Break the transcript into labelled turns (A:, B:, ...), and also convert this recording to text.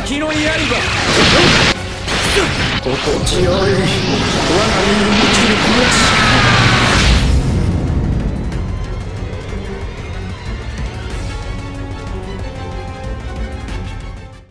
A: 敵の刃心地よい我が身に満ちるこの力